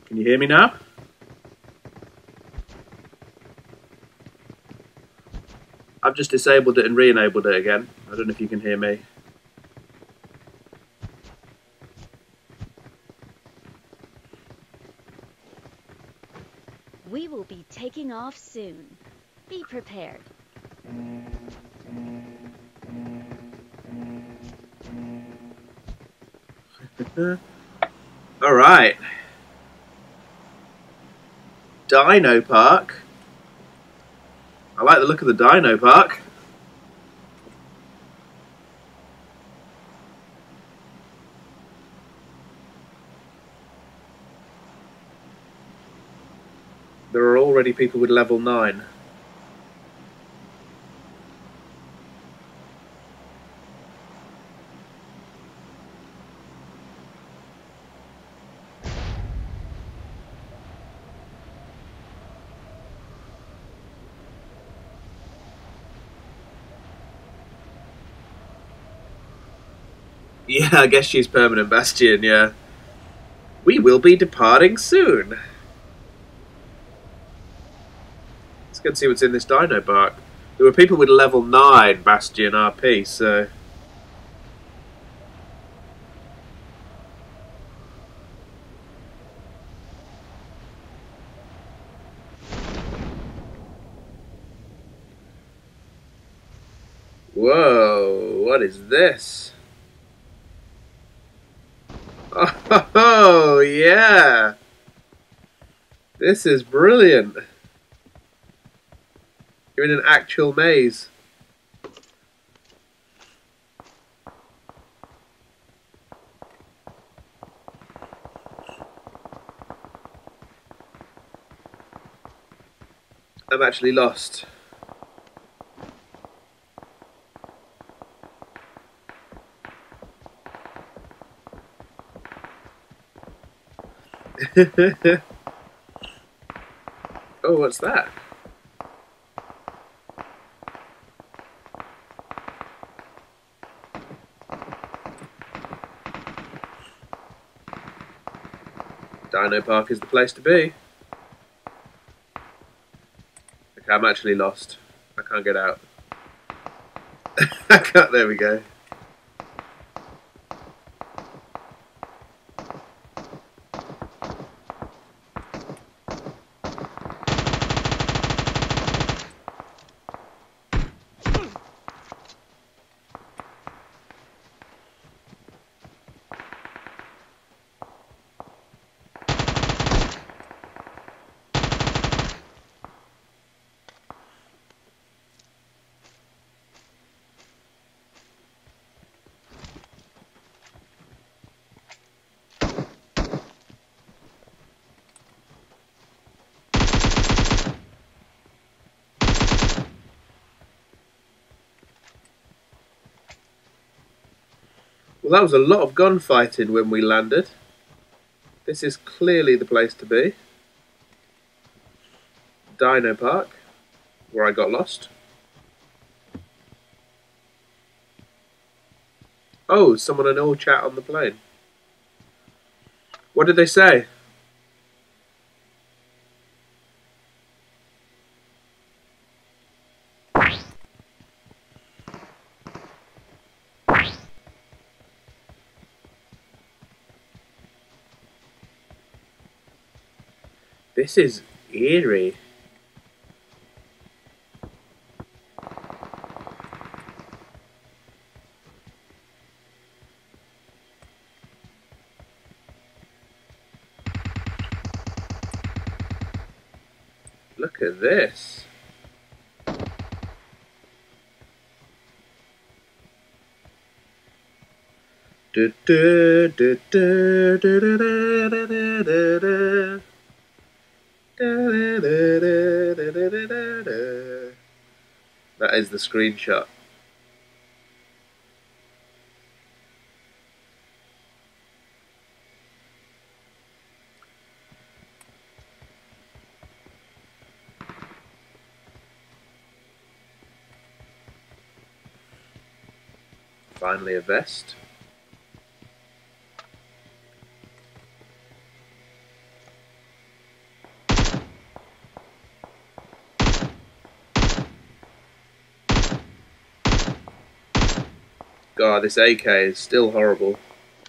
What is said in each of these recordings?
Can you hear me now? I've just disabled it and re-enabled it again. I don't know if you can hear me. We will be taking off soon. Be prepared. Alright. Dino Park. I like the look of the Dino Park. There are already people with level 9. Yeah, I guess she's permanent Bastion, yeah. We will be departing soon. Let's go and see what's in this Dino Park. There were people with level 9 Bastion RP, so... Whoa, what is this? Oh, yeah! This is brilliant. You're in an actual maze. I'm actually lost. Oh, what's that? Dino Park is the place to be. Okay, I'm actually lost. I can't get out. I can't, there we go. Well, that was a lot of gunfighting when we landed. This is clearly the place to be. Dino Park, where I got lost. Oh, someone in all chat on the plane. What did they say? This is eerie. Look at this. That is the screenshot. Finally a vest. God, this AK is still horrible.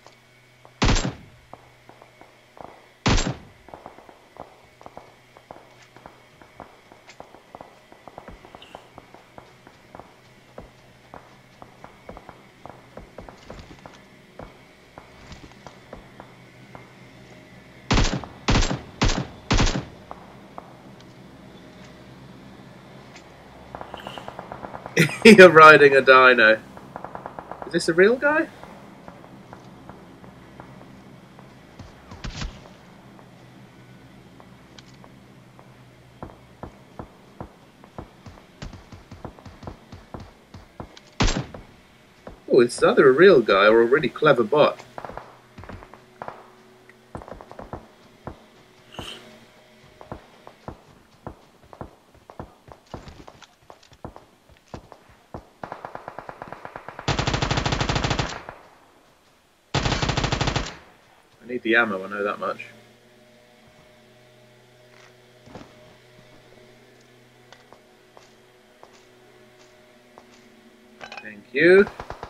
You're riding a dino. Is this a real guy? Oh, it's either a real guy or a really clever bot. I need the ammo, I know that much. Thank you.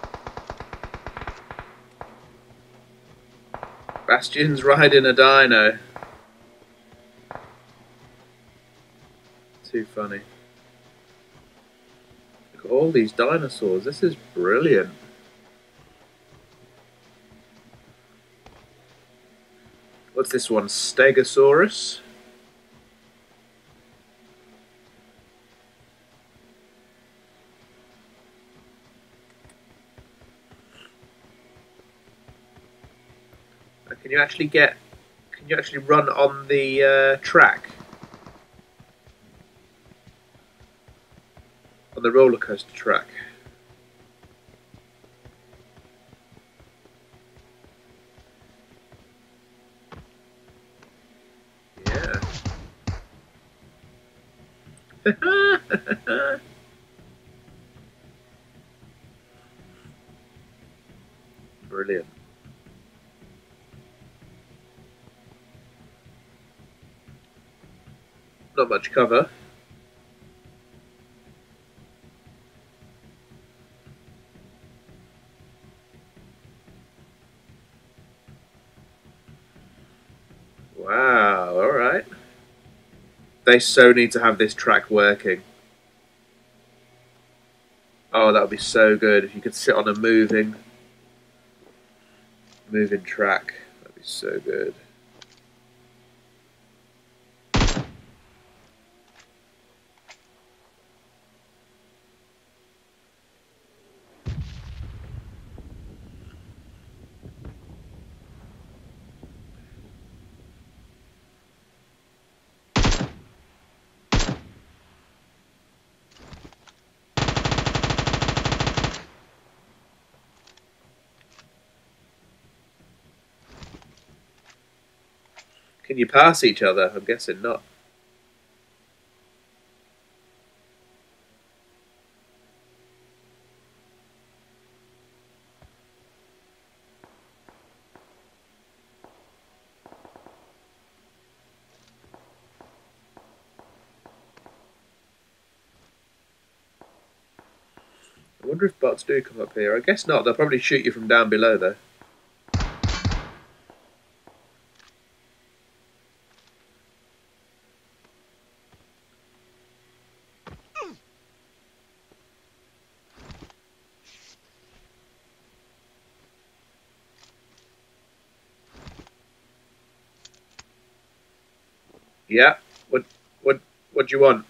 Bastion's riding a dino. Too funny. Look at all these dinosaurs. This is brilliant. What's this one? Stegosaurus? Can you actually get? Can you actually run on the track? On the roller coaster track? Yeah. Brilliant. Not much cover. Wow, alright. They so need to have this track working. Oh, that would be so good if you could sit on a moving track. That'd be so good. Can you pass each other? I'm guessing not. I wonder if bots do come up here. I guess not. They'll probably shoot you from down below, though. Yeah. What do you want?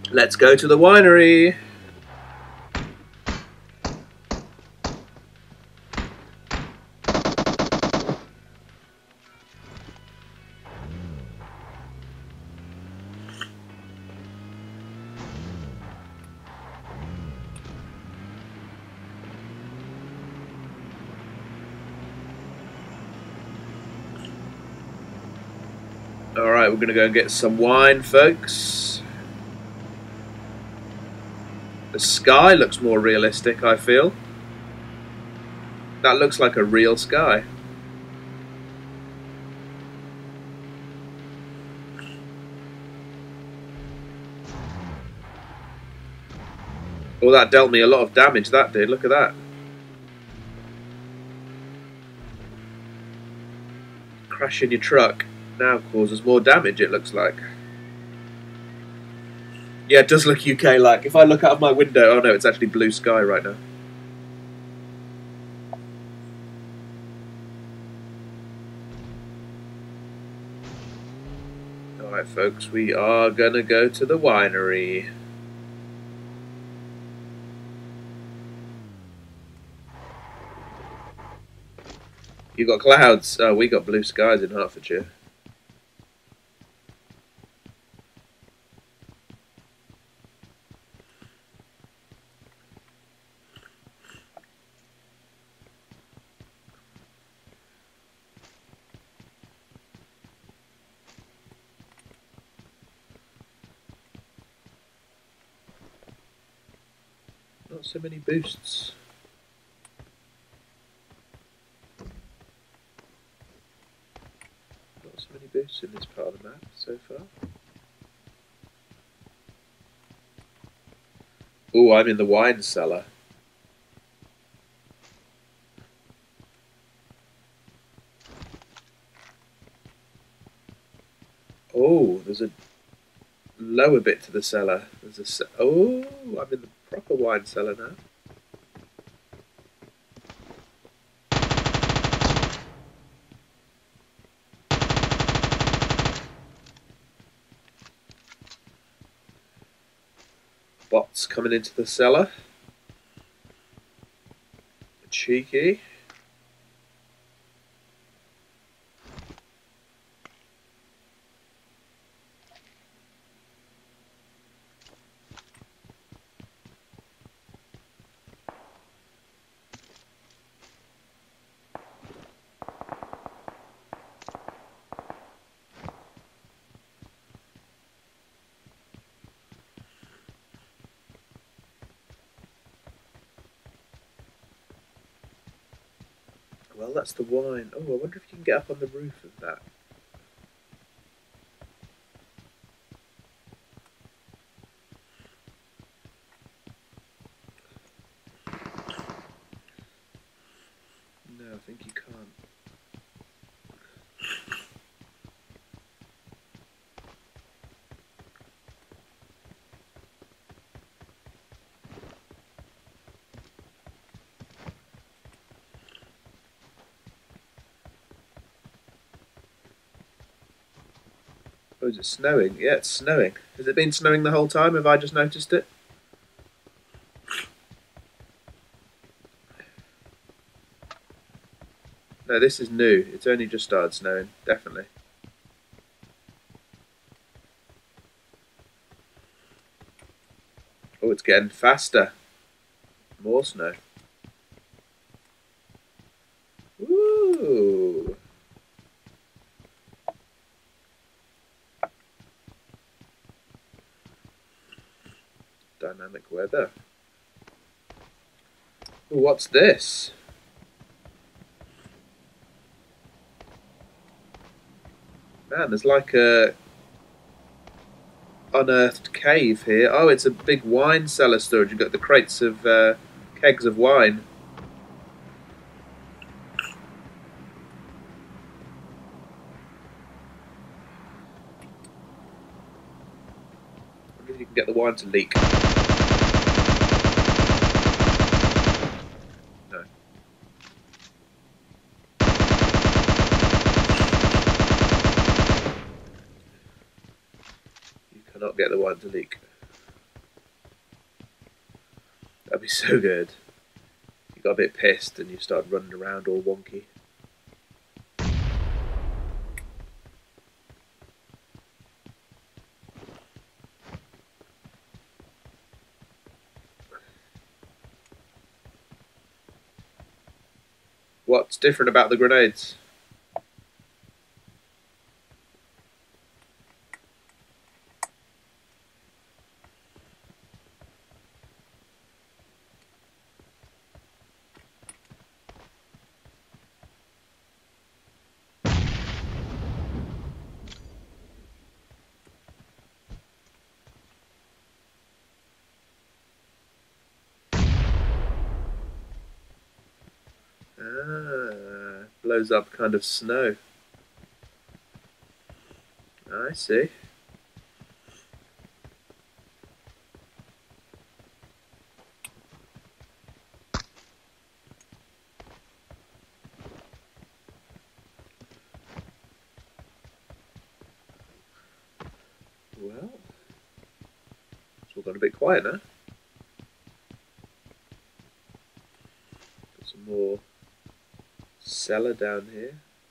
Let's go to the winery. Alright, we're going to go and get some wine, folks. The sky looks more realistic, I feel. That looks like a real sky. Oh, that dealt me a lot of damage, that did. Look at that. Crashing your truck now causes more damage, it looks like. Yeah, it does look UK-like. If I look out of my window... Oh no, it's actually blue sky right now. Alright folks, we are gonna go to the winery. You got clouds. Oh, we got blue skies in Hertfordshire. Not so many boosts. Not so many boosts in this part of the map so far. Oh, I'm in the wine cellar. Oh, there's a lower bit to the cellar. There's a oh, I'm in the proper wine cellar now. Bots coming into the cellar. Cheeky. Well, that's the wine. Oh, I wonder if you can get up on the roof of that. No, I think you can't. Oh, is it snowing? Yeah, it's snowing. Has it been snowing the whole time? Have I just noticed it? No, this is new. It's only just started snowing, definitely. Oh, it's getting faster. More snow. Woo! Dynamic weather. Ooh, what's this? Man, there's like a unearthed cave here. Oh, it's a big wine cellar storage. You've got the crates of kegs of wine. I wonder if you can get the wine to leak. No. You cannot get the wine to leak. That'd be so good. You got a bit pissed and you started running around all wonky. What's different about the grenades? Blows up kind of snow. I see. Well, it's all got a bit quiet now. Got some more cellar down here.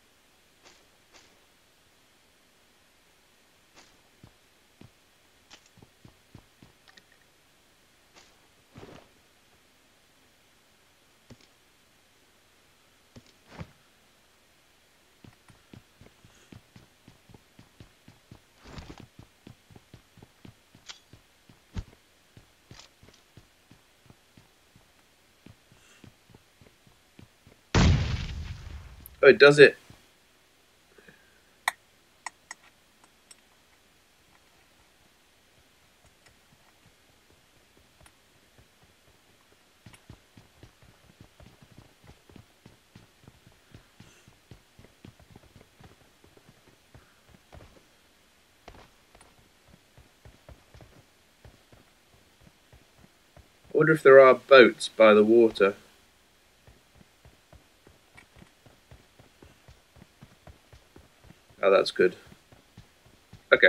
Oh, it does it. I wonder if there are boats by the water. Oh, that's good. Okay.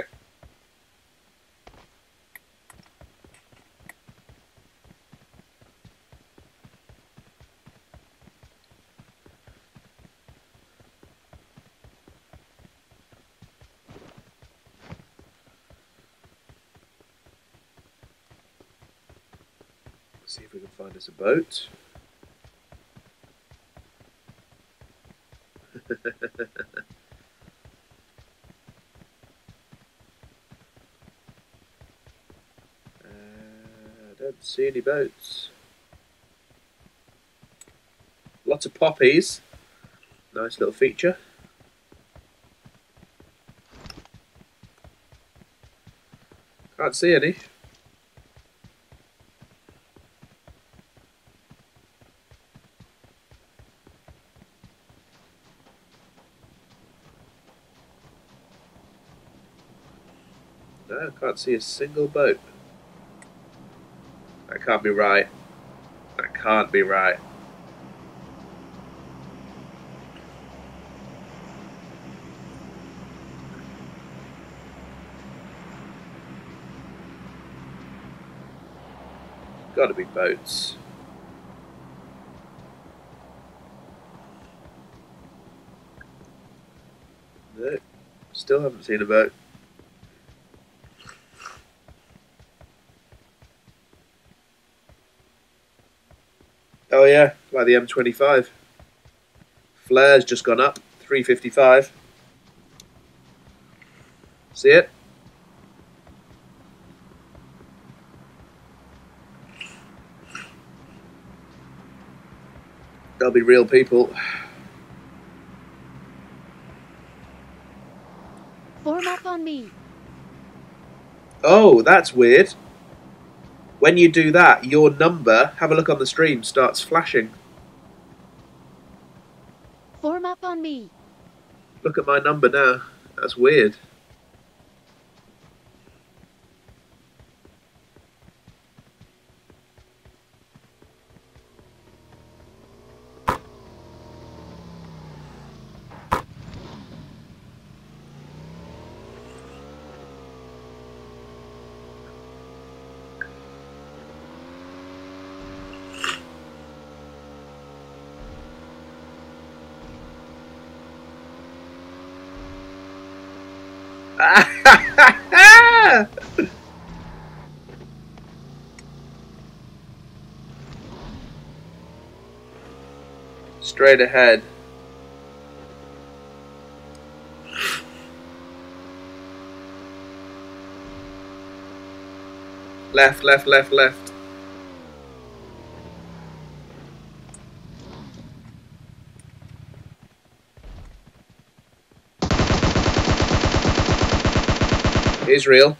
See if we can find us a boat. I don't see any boats. Lots of poppies. Nice little feature. Can't see any. No, can't see a single boat. That can't be right. That can't be right. Gotta be boats. No, still haven't seen a boat. Oh yeah, like the M25. Flare's just gone up, 355. See it? They'll be real people. Form up on me. Oh, that's weird. When you do that, your number, have a look on the stream, starts flashing. Form up on me. Look at my number now. That's weird. Straight ahead. Left, left, left, left. Israel.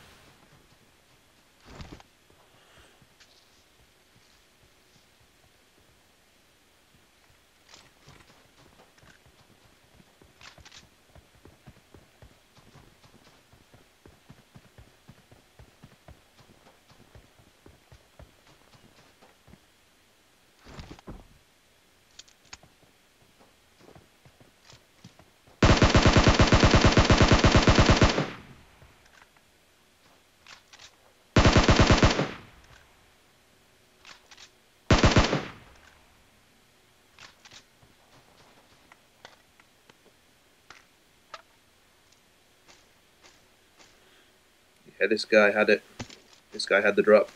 Yeah, this guy had it. This guy had the drop.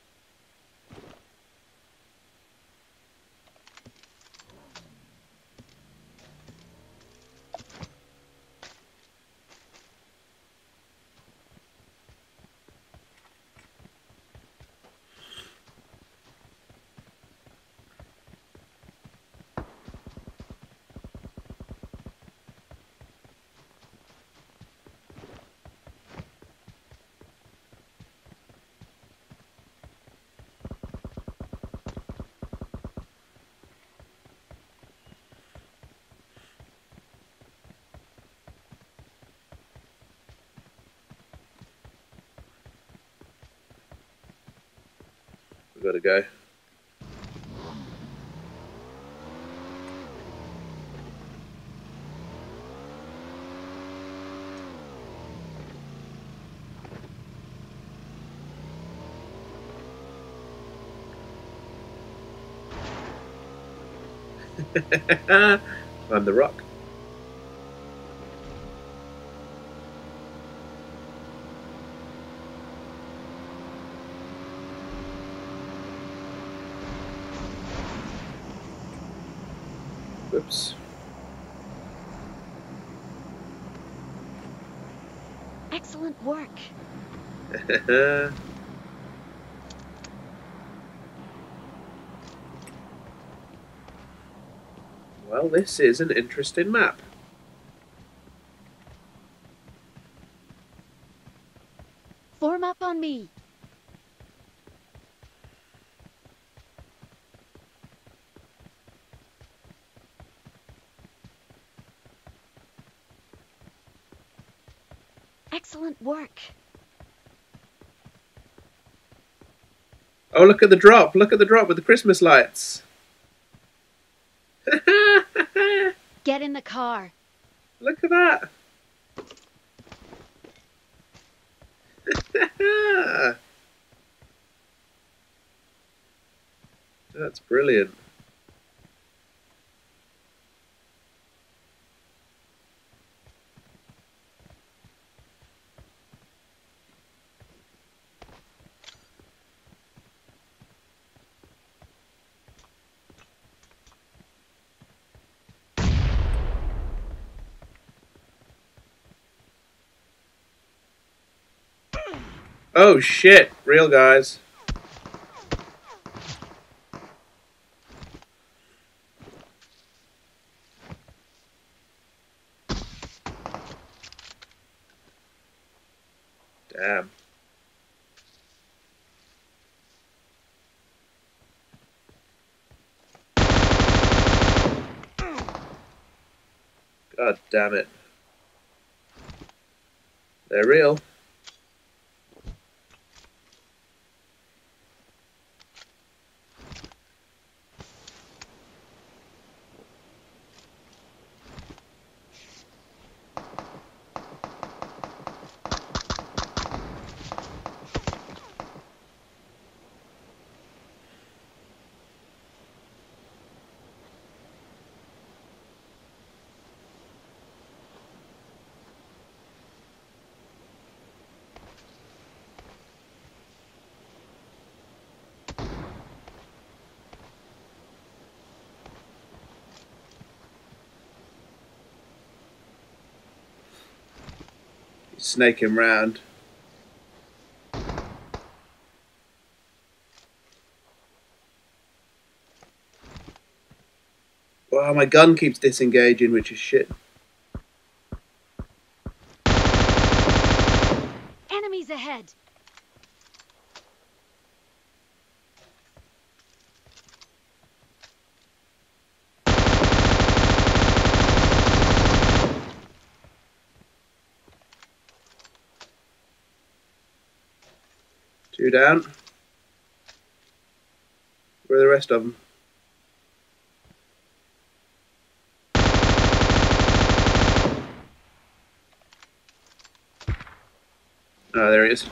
We gotta go. I'm the rock. Whoops. Excellent work. Well, this is an interesting map. Form up on me. Excellent work. Oh, look at the drop. Look at the drop with the Christmas lights. Get in the car. Look at that. That's brilliant. Oh shit, real guys. Damn. God damn it. They're real. snake him round. Wow, my gun keeps disengaging, which is shit. Enemies ahead. Two down. Where are the rest of them? Oh, there he is.